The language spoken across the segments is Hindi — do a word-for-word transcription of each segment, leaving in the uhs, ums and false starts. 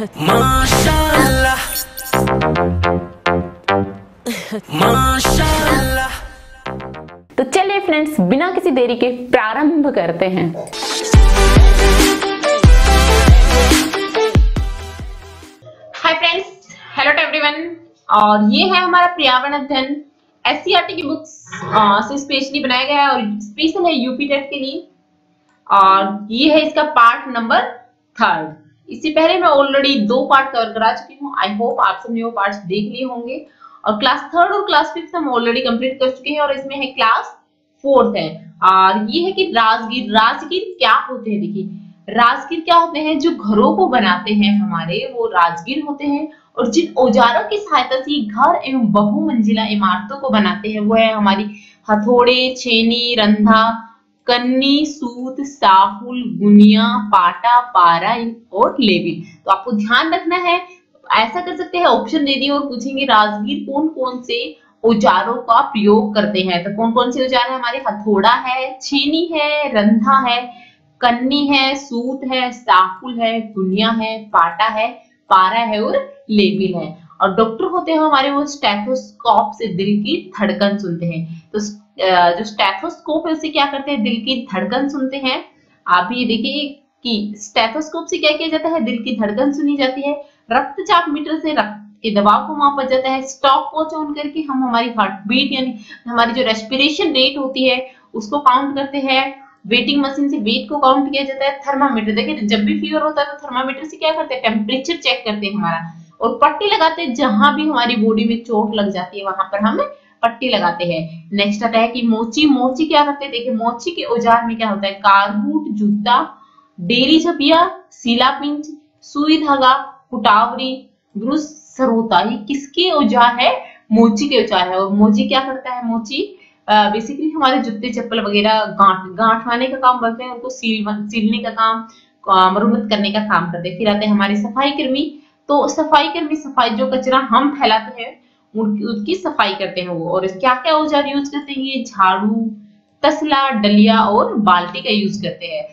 माशाअल्लाह माशाअल्लाह। तो चलिए फ्रेंड्स, बिना किसी देरी के प्रारंभ करते हैं। Hi friends, hello to everyone. और ये है हमारा पर्यावरण अध्ययन एससीईआरटी की बुक्स से स्पेशली बनाया गया है और स्पेशल है यूपी टेट के लिए। और ये है इसका पार्ट नंबर थर्ड। इससे पहले मैं ऑलरेडी दो पार्ट कवर करा चुकी हूँ। आई होप आप सबने वो पार्ट्स देख लिए होंगे। और क्लास थर्ड और क्लास फिफ्थ हम ऑलरेडी कंप्लीट कर चुके हैं और इसमें है क्लास फोर्थ है। और ये है कि राजगीर राजगीर क्या होते हैं। देखिए, राजगीर क्या होते हैं, जो घरों को बनाते हैं हमारे, वो राजगीर होते हैं। और जिन औजारों की सहायता से घर एवं बहुमंजिला इमारतों को बनाते हैं वो है हमारी हथौड़े, छेनी, रंधा, कन्नी, सूत, साहुल, गुनिया, पाटा, पारा और लेविल। तो आपको ध्यान रखना है। ऐसा कर सकते हैं, ऑप्शन दे दिए और पूछेंगे राजगीर कौन कौन से औजारों का प्रयोग करते हैं। तो कौन कौन से औजार है हमारे, हथौड़ा है, छेनी है, रंधा है, कन्नी है, सूत है, साहुल है, गुनिया है, पाटा है, पारा है और लेविल है। और डॉक्टर होते हैं हमारे, वो स्टेथोस्कोप से दिल की धड़कन सुनते हैं। तो जो स्टेथोस्कोप है उससे क्या करते हैं, दिल की धड़कन सुनते हैं। आप ये देखिए कि स्टेथोस्कोप से क्या किया जाता है, दिल की धड़कन सुनी जाती है। रक्तचाप मीटर से रक्त के दबाव को मापा जाता है। स्टॉप वॉच ऑन करके हम हमारी हार्ट बीट यानी हमारी जो रेस्पिरेशन रेट होती है उसको काउंट करते हैं। वेटिंग मशीन से वेट को काउंट किया जाता है। थर्मामीटर, देखिए जब भी फीवर होता है तो थर्मामीटर से क्या करते हैं, टेम्परेचर चेक करते हैं हमारा। और पट्टी लगाते हैं, जहां भी हमारी बॉडी में चोट लग जाती है वहां पर हम पट्टी लगाते हैं। नेक्स्ट आता है कि मोची। मोची क्या करते हैं, देखिए मोची के औजार में क्या होता है, कारबूट, जूता, डेरी छपिया, सीला पिंच, सुई धागा, कुटावरी, ब्रुश, सरोता, ये किसके औजार है, मोची के औजार है। और मोची क्या करता है, मोची बेसिकली uh, हमारे जूते चप्पल वगैरह गांठ गांठवाने का काम करते हैं, उनको सील सीलने का काम, मरम्मत करने का काम करते हैं। फिर आते हैं हमारे सफाई कर्मी। तो सफाई कर्मी सफाई जो कचरा हम फैलाते हैं उनकी उसकी सफाई करते हैं वो। और क्या क्या औजार यूज करते हैं, ये झाड़ू, तसला, डलिया और बाल्टी का यूज करते हैं।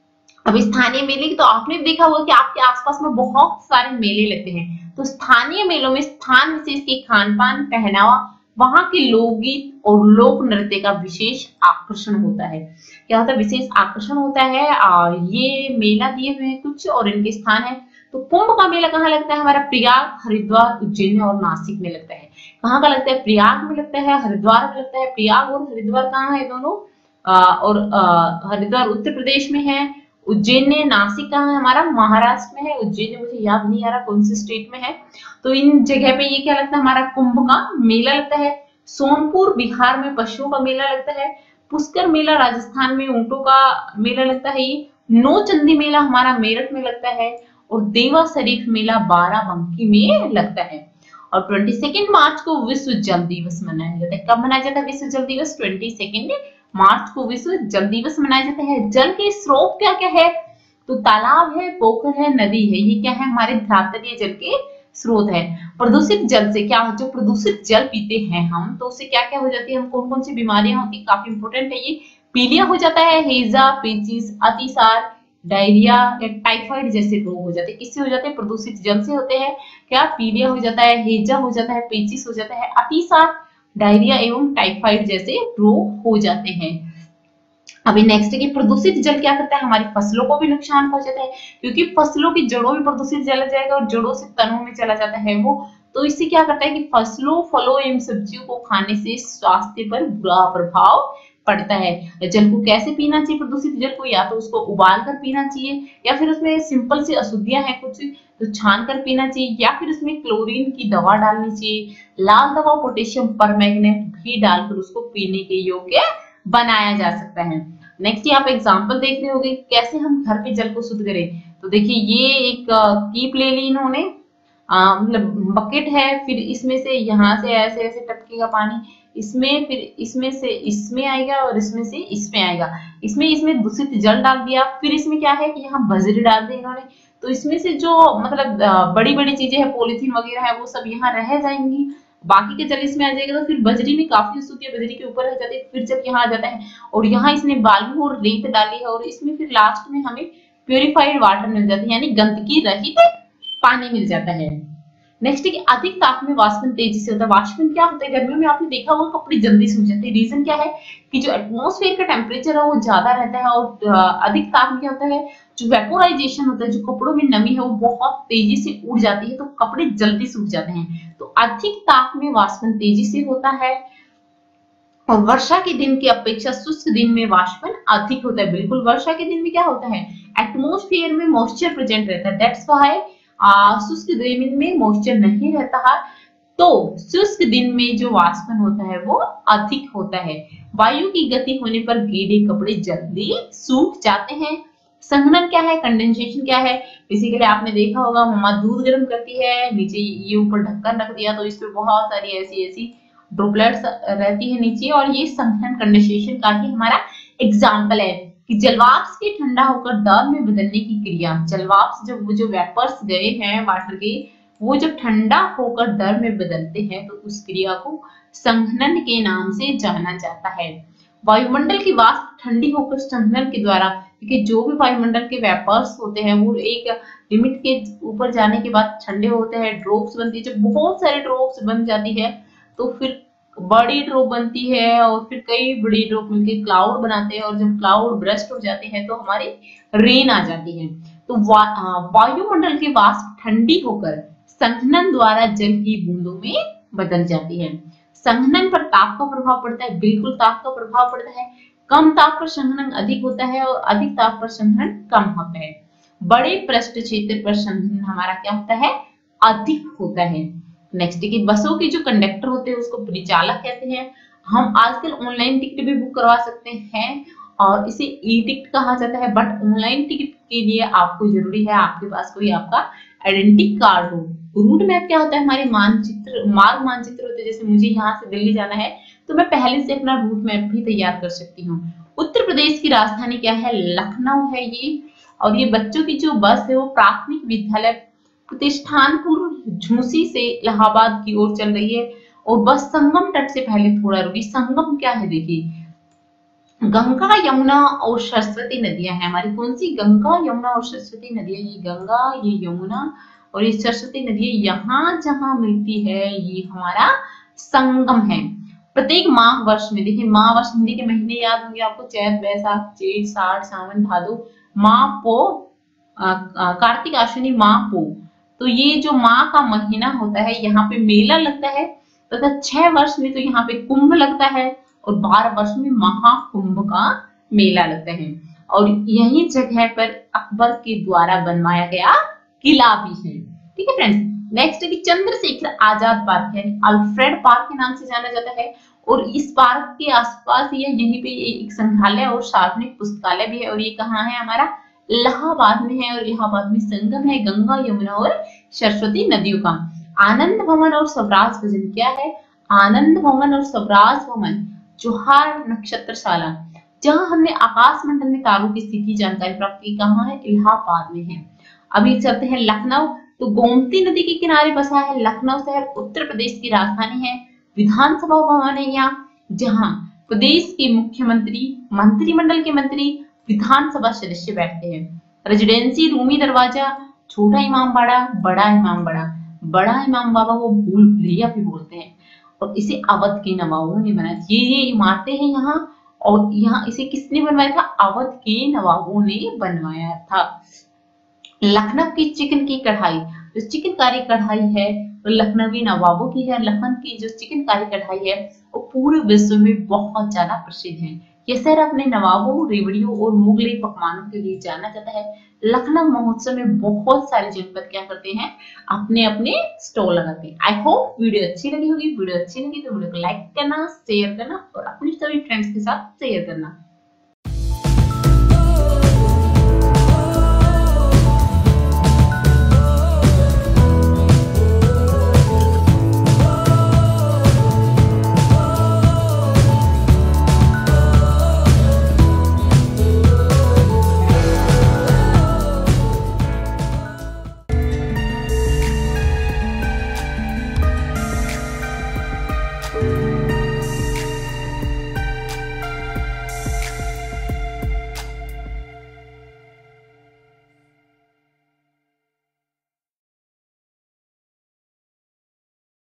अब स्थानीय मेले की तो आपने देखा होगा कि आपके आसपास में बहुत सारे मेले लगते हैं। तो स्थानीय मेलों में स्थान विशेष के खान पान, पहनावा, वहां के लोकगीत और लोक नृत्य का विशेष आकर्षण होता है। क्या होता है, विशेष आकर्षण होता है। आ, ये मेला दिए हुए हैं कुछ और इनके स्थान है। तो कुंभ का मेला कहाँ लगता है, हमारा प्रयाग, हरिद्वार, उज्जैन और नासिक में लगता है। कहाँ का लगता है, प्रयाग में लगता है, हरिद्वार में लगता है। प्रयाग और हरिद्वार कहाँ है दोनों, आ, और आ, हरिद्वार उत्तर प्रदेश में है, उज्जैन ने, नासिक कहाँ है हमारा, महाराष्ट्र में है। उज्जैन मुझे याद नहीं आ रहा कौन से स्टेट में है। तो इन जगह पे ये क्या लगता है, हमारा कुंभ का मेला लगता है। सोनपुर बिहार में पशुओं का मेला लगता है। पुष्कर मेला राजस्थान में ऊंटों का मेला लगता है। ये नौचंदी मेला हमारा मेरठ में लगता है। और देवा शरीफ मेला बाराबंकी में लगता है। और बाईस मार्च को विश्व जल दिवस मनाया जाता है। कब मनाया जाता है विश्व जल दिवस, बाईस मार्च को विश्व जल दिवस मनाया जाता है। जल के स्रोत क्या क्या है, तो तालाब है, पोखर है, नदी है। ये क्या है, हमारे धरातलीय जल के स्रोत है। प्रदूषित जल से क्या, जो प्रदूषित जल पीते हैं हम, तो उससे क्या क्या हो जाती है, हम कौन कौन सी बीमारियां होती है, काफी इंपोर्टेंट है ये। पीलिया हो जाता है, हेजा, पेचिस, अतिसार, डायरिया या टाइफाइड जैसे रोग हो जाते हैं। किससे हो जाते हैं, प्रदूषित जल से होते हैं। क्या, पीलिया हो जाता है, हेजा हो जाता है, पेचिस हो जाता है, अतिसार, डायरिया एवं टाइफाइड जैसे रोग हो जाते हैं। अभी नेक्स्ट है कि प्रदूषित जल क्या करता है, हमारी फसलों को भी नुकसान पहुंचाता है। क्योंकि फसलों की जड़ों में प्रदूषित चला जाएगा और जड़ों से तनों में चला जाता है वो। तो इससे क्या करता है कि फसलों, फलों एवं सब्जियों को खाने से स्वास्थ्य पर बुरा प्रभाव पड़ता है। जल को कैसे पीना चाहिए, प्रदूषित जल को, या तो उसको उबाल कर पीना चाहिए, या फिर उसमें सिंपल सी अशुद्धियां हैं कुछ तो छान कर पीना चाहिए, या फिर उसमें क्लोरीन की दवा डालनी चाहिए। लाल दवा, पोटेशियम परमैंगनेट भी डालकर उसको पीने के योग्य बनाया जा सकता है। नेक्स्ट ये आप एग्जांपल देख रहे होंगे कैसे हम घर पे जल को शुद्ध करें। तो देखिए ये एक कीप ले ली इन्होंने, मतलब बकेट है, फिर इसमें से यहाँ से ऐसे ऐसे टपकेगा पानी, इसमें फिर इसमें से इसमें आएगा और इसमें से इसमें आएगा। इसमें इसमें दूषित जल डाल दिया। फिर इसमें क्या है कि यहाँ बजरी डाल दी इन्होंने। तो इसमें से जो मतलब बड़ी बड़ी चीजें हैं, पॉलीथीन वगैरह है, वो सब यहाँ रह जाएंगी। बाकी के जल इसमें आ जाएगा। तो फिर बजरी में काफी अशुद्धि है, बजरी के ऊपर रह जाती है। फिर जब यहाँ आ जाता है और यहाँ इसने बालू और रेत डाली है और इसमें फिर लास्ट में हमें प्योरीफाइड वाटर मिल जाती है, यानी गंदगी रहित पानी मिल जाता है। नेक्स्ट है कि अधिक ताप में वाष्पन तेजी से होता है। वाष्पन क्या होता है, गर्मियों में आपने देखा होगा कपड़े जल्दी सूख जाते हैं। रीजन क्या है कि जो एटमॉस्फेयर का टेम्परेचर है वो ज्यादा रहता है, और अधिक ताप में क्या होता है, जो वेपोराइजेशन होता है, जो कपड़ों में नमी है वो बहुत तेजी से उड़ जाती है, तो कपड़े जल्दी सूख जाते हैं। तो अधिक ताप में वाष्पन तेजी से होता है, और वर्षा के दिन की अपेक्षा शुष्क दिन में वाष्पन अधिक होता है। बिल्कुल, वर्षा के दिन में क्या होता है, एटमॉस्फेयर में मॉइस्चर प्रेजेंट रहता है, दैट्स व्हाई शुष्क दिन में मॉइस्चर नहीं रहता है, तो शुष्क दिन में जो वाष्पन होता है वो अधिक होता है। वायु की गति होने पर गीले कपड़े जल्दी सूख जाते हैं। संघनन क्या है, कंडेंसेशन क्या है, बेसिकली आपने देखा होगा मम्मा दूध गर्म करती है, नीचे ये ऊपर ढक्कन रख दिया तो इसमें बहुत सारी ऐसी ऐसी ड्रॉपलेट्स रहती है नीचे, और ये संघनन कंडेंसेशन का ही हमारा एग्जाम्पल है कि जलवाष्प के ठंडा होकर द्रव में बदलने की क्रिया। जलवाष्प जब जो वेपर्स गए हैं वाटर के, वो जब ठंडा होकर द्रव में बदलते हैं तो उस क्रिया को संघनन के नाम से जाना जाता है। वायुमंडल की वाष्प ठंडी होकर संघनन के द्वारा, क्योंकि जो भी वायुमंडल के वेपर्स होते हैं वो एक लिमिट के ऊपर जाने के बाद ठंडे होते हैं, ड्रॉप्स बनती है। जब बहुत सारे ड्रॉप्स बन जाती है तो फिर बड़ी ड्रॉप बनती है, और फिर कई बड़ी ड्रॉप मिलकर क्लाउड बनाते हैं, और जब क्लाउड ब्रस्ट हो जाते हैं तो हमारी रेन आ जाती है। तो वा, वायुमंडल की वाष्प ठंडी होकर संघनन द्वारा जल की बूंदों में बदल जाती है। संघनन पर ताप का प्रभाव पड़ता है, बिल्कुल ताप का प्रभाव पड़ता है। कम ताप पर संघनन अधिक होता है, और अधिक ताप पर संघनन कम होता है। बड़े पृष्ठ क्षेत्र पर संघनन हमारा क्या होता है, अधिक होता है। नेक्स्ट की बसों के जो कंडक्टर होते हैं उसको परिचालक कहते हैं। हम आजकल ऑनलाइन टिकट भी बुक करवा सकते हैं, और इसे ई टिकट कहा जाता है, बट ऑनलाइन टिकट के लिए आपको जरूरी है आपके पास कोई आपका आइडेंटिटी कार्ड हो। रूट मैप क्या होता है, हमारे मानचित्र, मार्ग मानचित्र होते हैं। जैसे मुझे यहाँ से दिल्ली जाना है तो मैं पहले से अपना रूट मैप भी तैयार कर सकती हूँ। उत्तर प्रदेश की राजधानी क्या है, लखनऊ है ये, और ये बच्चों की जो बस है वो प्राथमिक विद्यालय प्रतिष्ठानपुर झूसी से इलाहाबाद की ओर चल रही है, और बस संगम तट से पहले थोड़ा रुकी। संगम क्या है, देखिए गंगा यमुना और सरस्वती नदियां हैं हमारी। कौन सी, गंगा यमुना और सरस्वती नदियां, ये गंगा, ये यमुना और ये सरस्वती नदियां यहाँ जहां मिलती है ये हमारा संगम है। प्रत्येक माह वर्ष में, देखिए माह वर्ष हिंदी के महीने याद होंगे आपको, चैत वैशाख जेठ साठ सावन भादो, माह पो कार्तिक अश्विनी माह पो, तो ये जो माह का महीना होता है यहाँ पे मेला लगता है, तथा तो छह वर्ष में तो यहाँ पे कुंभ लगता है, और बारह वर्ष में महाकुंभ का मेला लगता है। और यही जगह पर अकबर के द्वारा बनवाया गया किला भी है। ठीक है फ्रेंड्स, नेक्स्ट है कि चंद्रशेखर आजाद पार्क है, अल्फ्रेड पार्क के नाम से जाना जाता है, और इस पार्क के आसपास या यहीं पे एक संग्रहालय और सार्वजनिक पुस्तकालय भी है, और ये कहाँ है, हमारा इलाहाबाद में है, और इलाहाबाद में संगम है गंगा यमुना और सरस्वती नदियों का। आनंद भवन और स्वराज भवन क्या है, आनंद भवन और स्वराज भवन जोहार नक्षत्रशाला, जहां हमने आकाश मंडल में तारों की स्थिति जानकारी प्राप्त की, कहाँ है, इलाहाबाद में है। अभी चलते हैं लखनऊ, तो गोमती नदी के किनारे बसा है लखनऊ शहर, उत्तर प्रदेश की राजधानी है। विधानसभा भवन है यहाँ, जहाँ प्रदेश के मुख्यमंत्री, मंत्रिमंडल के मंत्री, विधानसभा सदस्य बैठते हैं। रेजिडेंसी रूमी दरवाजा, छोटा इमाम बाड़ा, बड़ा इमाम बाड़ा, बड़ा इमाम बाबा वो भूल भुलैया भी बोलते हैं, और इसे अवध के नवाबों ने बनाया। ये ये इमारतें हैं यहाँ, और यहाँ इसे किसने बनवाया था, अवध के नवाबों ने बनवाया था। लखनऊ की चिकन की कढ़ाई, जो चिकनकारी कढ़ाई है वो लखनवी नवाबों की है। लखनऊ की जो चिकनकारी कढ़ाई है वो पूरे विश्व में बहुत ज्यादा प्रसिद्ध है। ये शहर अपने नवाबों, रेवड़ियों और मुगलई पकवानों के लिए जाना जाता है। लखनऊ महोत्सव में बहुत सारे जनपद क्या करते हैं, अपने अपने स्टॉल लगाते हैं। आई होप वीडियो अच्छी लगी होगी। वीडियो अच्छी लगी तो वीडियो को लाइक करना, शेयर करना और अपने सभी फ्रेंड्स के साथ शेयर करना।